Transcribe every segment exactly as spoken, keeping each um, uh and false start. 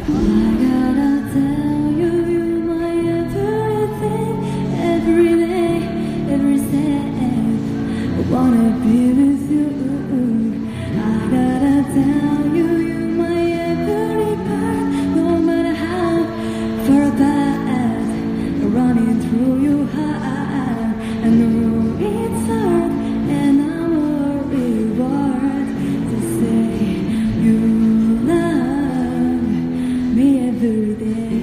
gotta tell you, you're my everything. Every day, every step, I wanna be with you. I gotta tell you, you're my every part. No matter how far apart, running through your heart. I know it's hard, and I'm a reward to say you love me every day.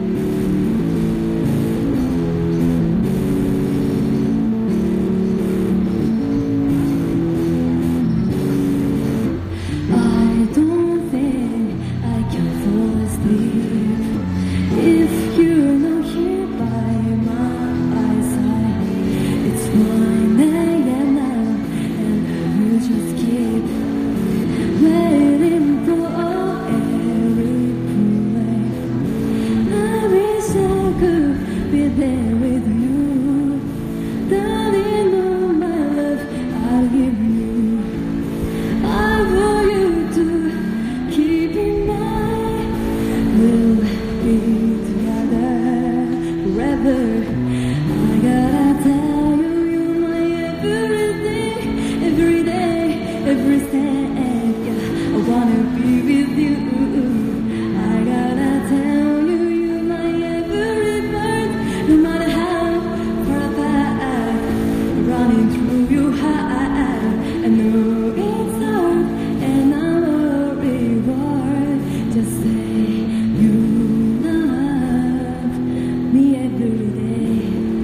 I don't think I can fall asleep if you're not here by my side. It's one a.m. now, and you just keep waiting for every wave. I wish I could be there with you, darling. All my love I'll give you. I want you to keep in mind, we'll be together forever. I gotta tell you, you're my everything. Every day, every step, yeah, I wanna be with you. I gotta tell you, you're my every part. No matter how far apart, running through your heart. I know it's hard, and I'm a reward. Just say you love me every day.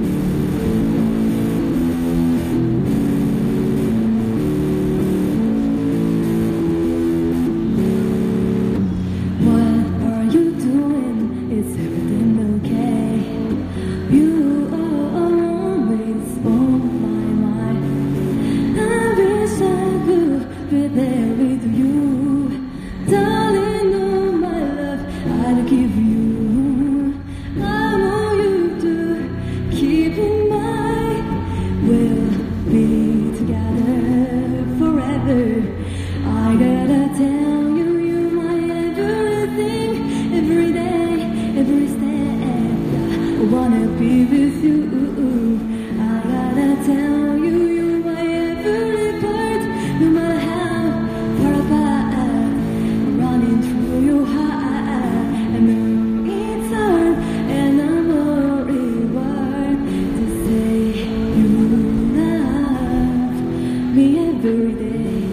What are you doing? Is everything okay? You are always on my mind. I wish I could be there with you, darling. All my love I'll give you. I want you to keep in mind, we'll be together forever. I gotta tell you, you're my everything. Every day, every step, I wanna be with you. I gotta tell you, you're my every part. No matter how far apart, running through your heart. I know it's hard, and I'm a reward to say you love me every day.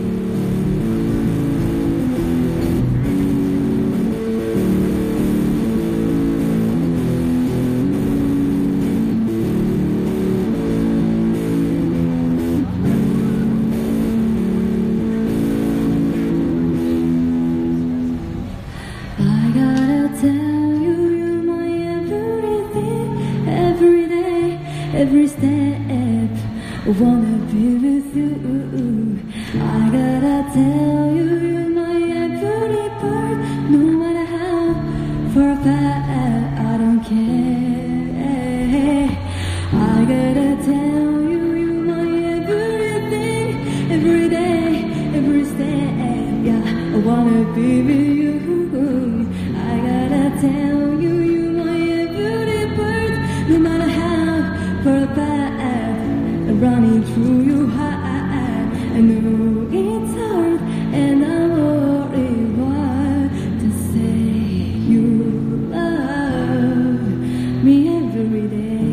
I gotta tell you, you're my everything. Every day, every step, I wanna be with you. I gotta tell you, you're my every part. No matter how far apart, I don't care. I gotta tell you, you're my everything. Every day, every step, yeah, I wanna be with you. I gotta tell you, you're my every part. No matter how far apart, I'm running through your heart. I know it's hard, and I'm worried what to say you love me every day.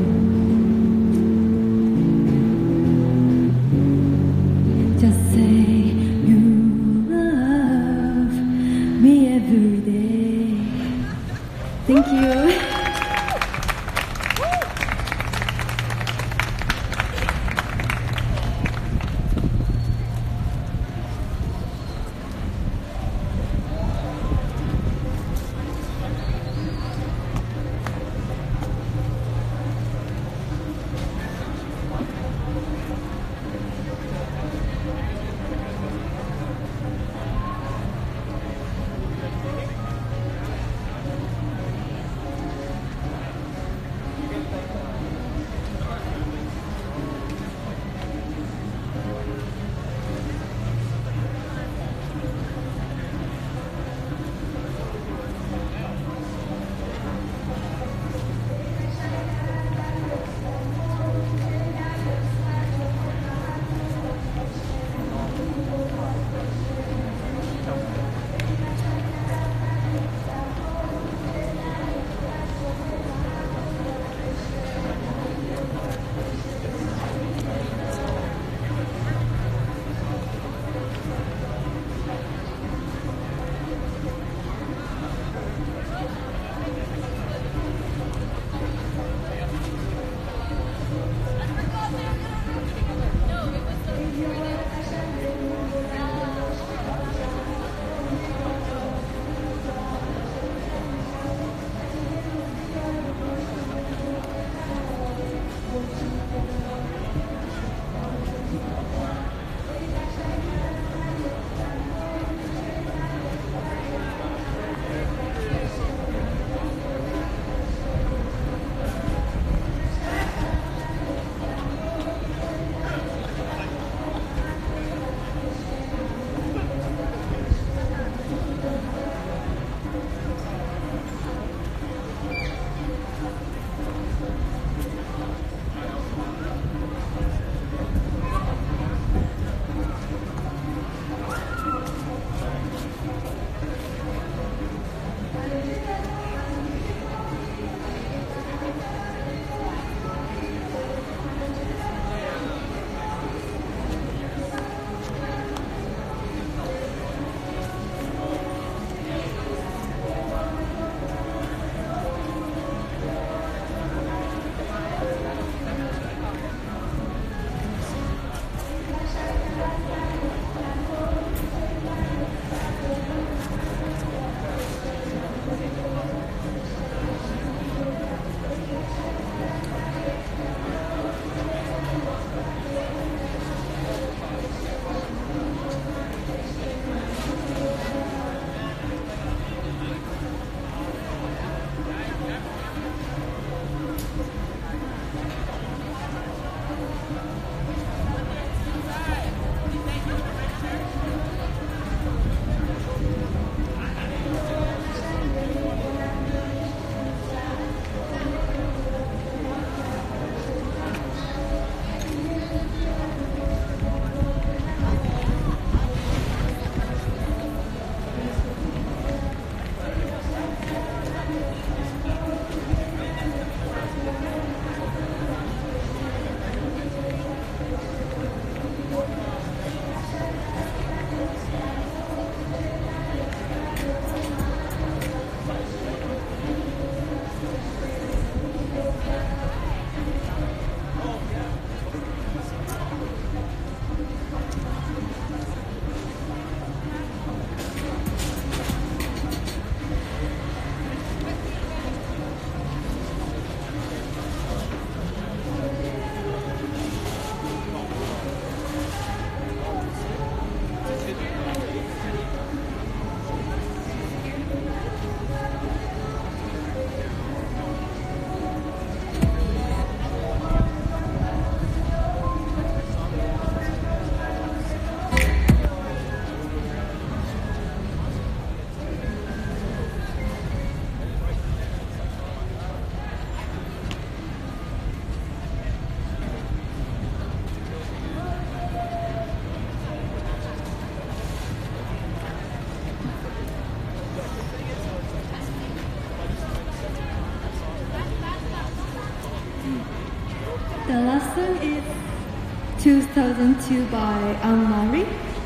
Just say The last song is two thousand two by Amari.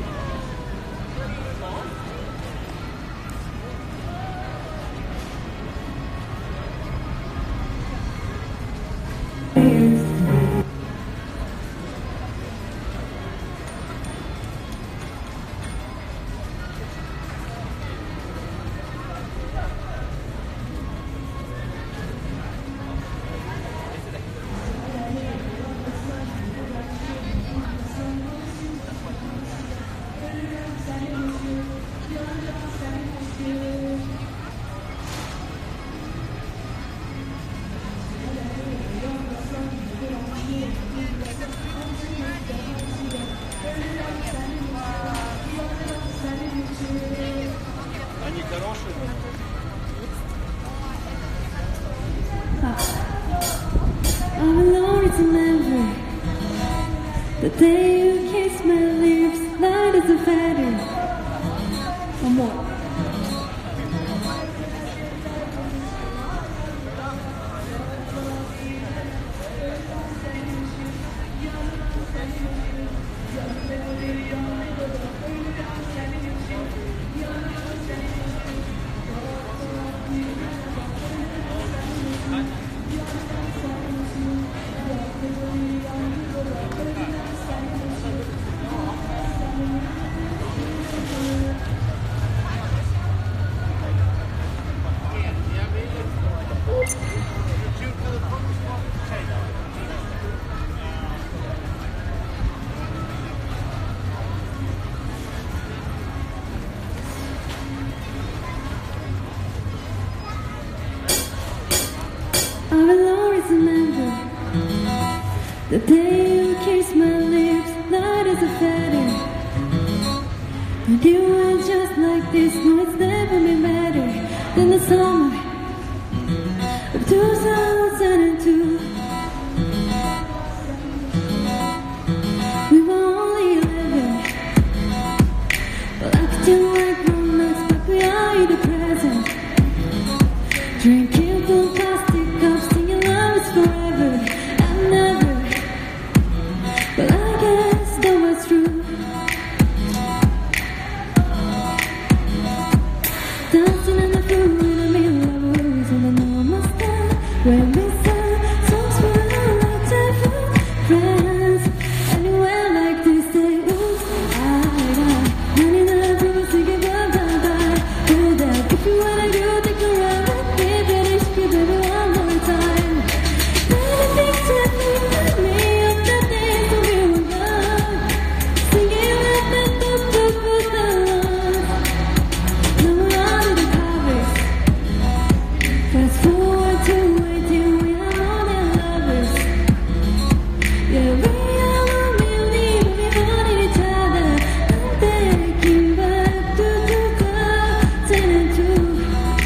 I'm alone to remember the day you kissed my lips, light as a feather. One more. I will always remember the day you kissed my lips, light as a feather. And you were just like this, no, it's never been better than the summer of two thousand two. We were only eleven, but I could do like grown ups, but we are in the present. Drinking from plastic cups, singing love is forever and never. But I guess that was true. Dancing in the room in the middle of a rose, and I know I must have when we sang songs for our childhood friends. Anywhere like this, they oops, I die. ninety-nine promise to give up, bye bye. With that, if you wanna go, take a run. Baby, one more time. Baby, tell me of the days when we were young, singing like the top of the lungs. Now we're out of the covers. Fast forward to eighteen, we are more than lovers. Yeah, we are one million, we wanted each other. I'm taking back to two thousand two.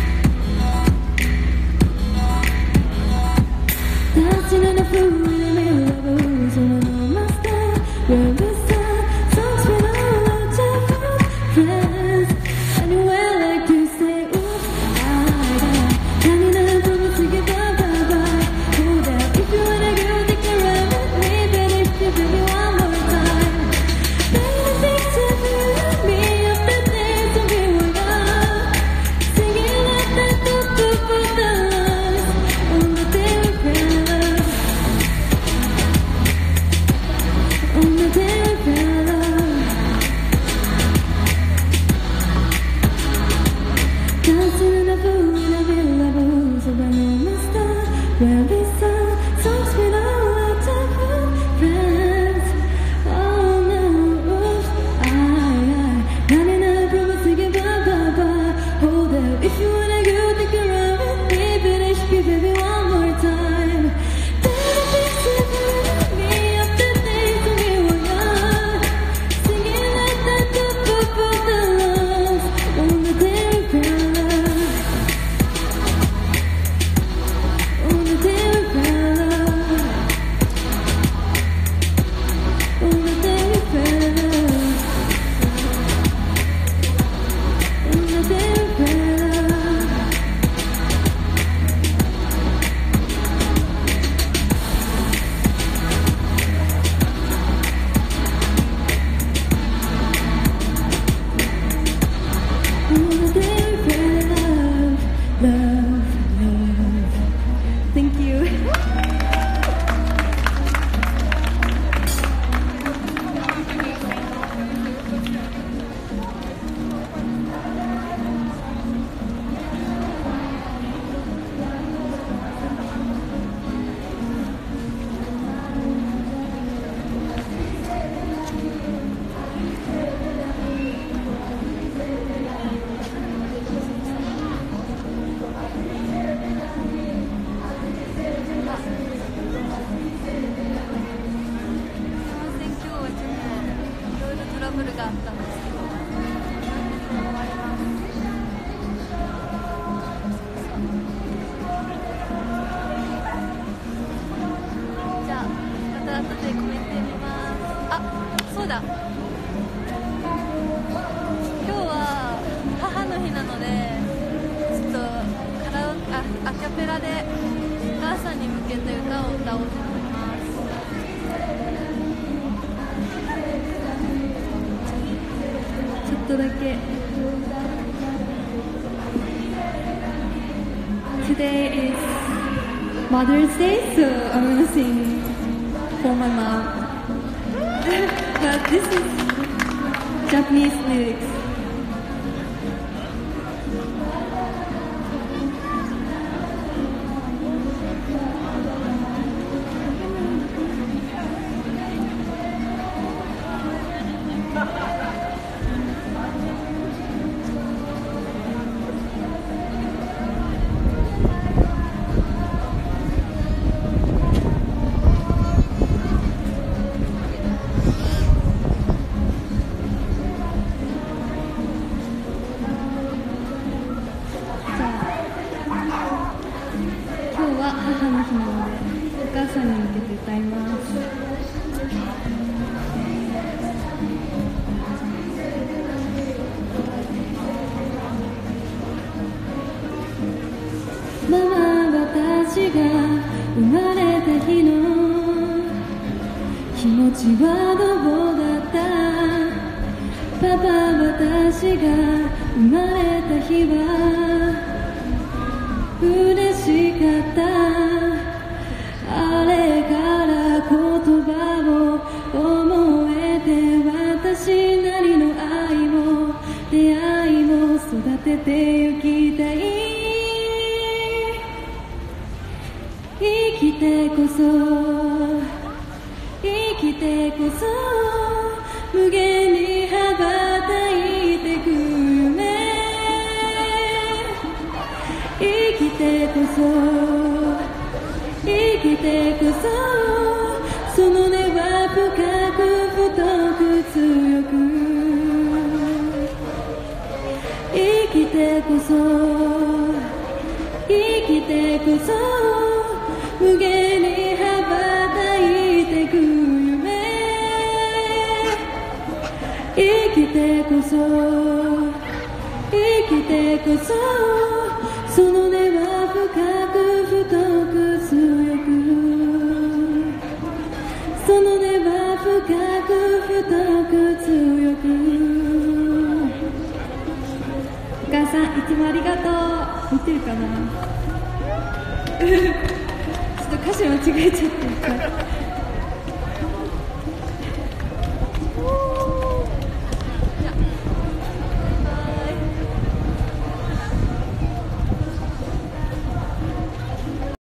Dancing in the floor in the middle of a rose, and I know my style. Where we sang songs with all our childhood friends. Anywhere like to say, oops, I die. ninety-nine promise to give up, bye bye. Hold out, if you wanna go, take a ride with me, baby, if you baby one more time. Baby, tell me of the days when we were young, singing like the top of the lungs. On the day we fell love, on the day we fell love. Dancing in the pool in the middle of a rose, so I know my style. Where we sang songs with all our childhood friends. Oh no, oops, I, I ninety-nine promise to give up, bye bye. Hold up, if you wanna go, take a ride with me, baby, baby, one more time. Baby, tell me of the days when we were young, singing like the top of the lungs. On the day we fell love, on the day we fell love. Today is Mother's Day, so I'm gonna sing for my mom. But this is Japanese lyrics.ママ、私が生まれた日の気持ちはどうだった？パパ、私が生まれた日は嬉しかった。あれから言葉を思えて、私なりの愛も出会いも育ててゆきたい。生きてこそ生きてこそ無限に羽ばたいてく夢。生きてこそ生きてこそその根は深く太く強く。生きてこそ生きてこそ無限に羽ばたいてく夢。生きてこそ生きてこそその根は深く太く強く。その根は深く太く強く。お母さんいつもありがとう。見てるかな歌詞間違えちゃった。